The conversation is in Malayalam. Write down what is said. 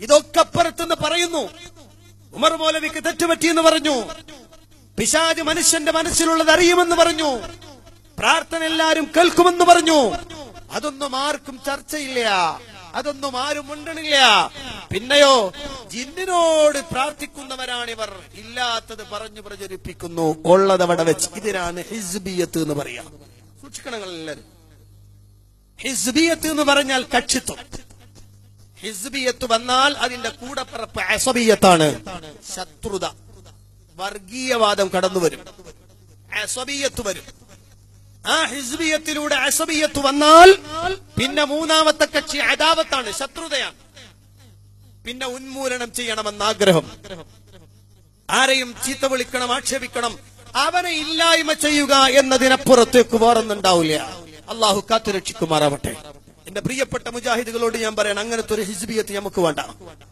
ഇതൊക്കെ അപ്പുറത്തുനിന്ന് പറയുന്നു. ഉമർ മൗലവിക്ക് തെറ്റുപറ്റിയെന്ന് പറഞ്ഞു. പിശാച് മനുഷ്യന്റെ മനസ്സിലുള്ളത് അറിയുമെന്ന് പറഞ്ഞു. പ്രാർത്ഥന എല്ലാരും കേൾക്കുമെന്ന് പറഞ്ഞു. അതൊന്നും ആർക്കും ചർച്ചയില്ല, അതൊന്നും ആരും മിണ്ടണില്ല. പിന്നെയോ ജിന്നിനോട് പ്രാർത്ഥിക്കുന്നവരാണിവർ. ഇല്ലാത്തത് പറഞ്ഞു പ്രചരിപ്പിക്കുന്നു, ഉള്ളതവിടെ വെച്ച്. ഇതിനാണ് ഹിസ്ബിയത്ത് എന്ന് പറയാം. സൂക്ഷിക്കണങ്ങളെല്ലാരും. ഹിസ്ബിയത്ത് എന്ന് പറഞ്ഞാൽ കക്ഷിത്വം. ഹിസ്ബിയത്ത് വന്നാൽ അതിന്റെ കൂടപ്പിറപ്പ് അസബിയത്താണ്. ശത്രുത, വർഗീയവാദം കടന്നുവരും, അസബിയത്ത് വരും. ആ ഹിസ്ബിയത്തിലൂടെ അസബിയത്ത് വന്നാൽ പിന്നെ മൂന്നാമത്തെ കക്ഷി അദാവത്താണ്, ശത്രുതയാണ്. പിന്നെ ഉന്മൂലനം ചെയ്യണമെന്ന ആഗ്രഹം, ആരെയും ചീത്ത വിളിക്കണം, ആക്ഷേപിക്കണം, അവനെ ഇല്ലായ്മ ചെയ്യുക എന്നതിനപ്പുറത്തേക്ക് വേറൊന്നുണ്ടാവില്ല. അള്ളാഹു കാത്തുരക്ഷിക്കുമാറാവട്ടെ. എന്റെ പ്രിയപ്പെട്ട മുജാഹിദുകളോട് ഞാൻ പറയണം, അങ്ങനത്തെ ഒരു ഹിസ്ബിയത്ത് നമുക്ക് വേണ്ട.